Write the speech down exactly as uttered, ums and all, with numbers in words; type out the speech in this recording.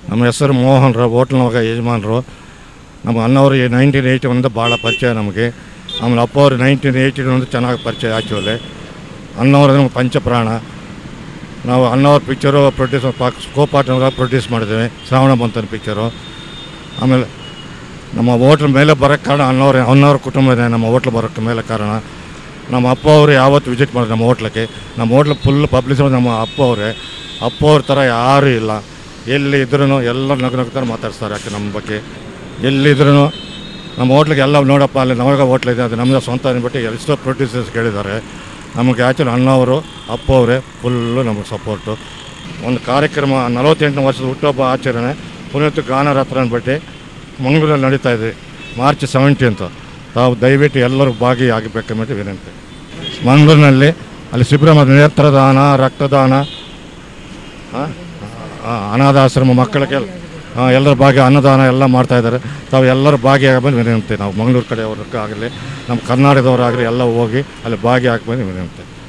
ನಮ್ಮ ಹೆಸರು ಮೋಹನ್ ರಾವ್, ಹೋಟ್ಲ್ನವಾಗ ಯಜಮಾನರು. ನಮ್ಮ ಅಣ್ಣವರು ನೈನ್ಟೀನ್ ಏಯ್ಟಿ ಒಂದು ಭಾಳ ಪರಿಚಯ ನಮಗೆ. ಆಮೇಲೆ ಅಪ್ಪ ಅವರು ನೈನ್ಟೀನ್ ಏಯ್ಟಿ ಒಂದು ಚೆನ್ನಾಗಿ ಪರಿಚಯ ಆ್ಯಕ್ಚುಲಿ. ಅಣ್ಣವರು ನಮಗೆ ಪಂಚಪ್ರಾಣ. ನಾವು ಅಣ್ಣವ್ರ ಪಿಕ್ಚರು ಪ್ರೊಡ್ಯೂಸ್ ಕೋಪಾಟನ ಪ್ರೊಡ್ಯೂಸ್ ಮಾಡಿದ್ದೇವೆ, ಶ್ರಾವಣ ಬಂತನ ಪಿಕ್ಚರು. ಆಮೇಲೆ ನಮ್ಮ ಹೋಟ್ಲ್ ಮೇಲೆ ಬರೋಕ್ಕೆ ಕಾರಣ ಅಣ್ಣವ್ರ ಅಣ್ಣವ್ರ ಕುಟುಂಬನೇ ನಮ್ಮ ಹೋಟ್ಲ್ ಬರೋಕ್ಕೆ ಮೇಲೆ ಕಾರಣ. ನಮ್ಮ ಅಪ್ಪ ಅವರು ಯಾವತ್ತು ವಿಸಿಟ್ ಮಾಡಿದ್ರು ನಮ್ಮ ಹೋಟ್ಲಿಗೆ. ನಮ್ಮ ಹೋಟ್ಲ್ ಫುಲ್ ಪಬ್ಲಿಸಿಟಿ ನಮ್ಮ ಅಪ್ಪ ಅವರೇ. ಅಪ್ಪ ಅವ್ರ ಥರ ಯಾರೂ ಇಲ್ಲ. ಎಲ್ಲಿ ಇದ್ರೂ ಎಲ್ಲ ನಗು ನಗ್ತಾರೆ ಮಾತಾಡ್ತಾರೆ. ಯಾಕೆ ನಮ್ಮ ಬಗ್ಗೆ ಎಲ್ಲಿದ್ರೂ ನಮ್ಮ ಹೋಟ್ಲಿಗೆ ಎಲ್ಲ ನೋಡಪ್ಪ ಅಲ್ಲಿ ನಮಗೆ ಹೋಟ್ಲಿದೆ, ಅದು ನಮ್ಮದು ಸ್ವಂತ ಅಂದ್ಬಿಟ್ಟು ಎಷ್ಟೋ ಪ್ರೊಡ್ಯೂಸರ್ಸ್ ಕೇಳಿದ್ದಾರೆ. ನಮಗೆ ಆ್ಯಕ್ಚುಲಿ ಅಣ್ಣವರು ಅಪ್ಪ ಅವರೇ ಫುಲ್ಲು ನಮಗೆ ಸಪೋರ್ಟು. ಒಂದು ಕಾರ್ಯಕ್ರಮ ನಲವತ್ತೆಂಟನೇ ವರ್ಷದ ಹುಟ್ಟುಹಬ್ಬ ಆಚರಣೆ ಪುನೀತ್ ಗಾನರತ್ನ ಅಂದ್ಬಿಟ್ಟು ಮಂಗಳೂರಲ್ಲಿ ನಡೀತಾ ಇದೆ, ಮಾರ್ಚ್ ಸೆವೆಂಟೀನ್ತ್. ತಾವು ದಯವಿಟ್ಟು ಎಲ್ಲರೂ ಭಾಗಿಯಾಗಬೇಕಂದ್ಬಿಟ್ಟು ವಿನಂತಿ. ಮಂಗಳೂರಿನಲ್ಲಿ ಅಲ್ಲಿ ಶಿಬಿರ ನೇತ್ರದಾನ, ರಕ್ತದಾನ, ಅನಾಥಾಶ್ರಮ ಮಕ್ಕಳಿಗೆ ಎಲ್ಲರ ಭಾಗಿ ಅನ್ನದಾನ ಎಲ್ಲ ಮಾಡ್ತಾಯಿದ್ದಾರೆ. ತಾವು ಎಲ್ಲರೂ ಭಾಗಿಯಾಗಬೇಕು ವಿನಂತಿ. ನಾವು ಮಂಗಳೂರು ಕಡೆಯವ್ರಿಗೆ ಆಗಲಿ ನಮ್ಮ ಕರ್ನಾಟಕದವರಾಗಲಿ ಎಲ್ಲ ಹೋಗಿ ಅಲ್ಲಿ ಭಾಗಿಯಾಗಬೇಕು ವಿನಂತಿ.